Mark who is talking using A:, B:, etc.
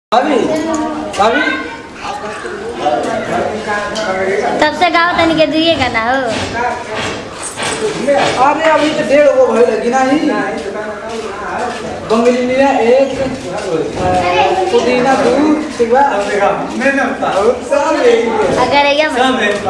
A: भाभी भाभी
B: तब से गाँव तनी के दिएगा ना हो।
A: अरे अभी तो 1.5 गो भइल लगी ना ही बंगली नीरा 1 पुदीना 2 ठीक बा।
B: अगर ये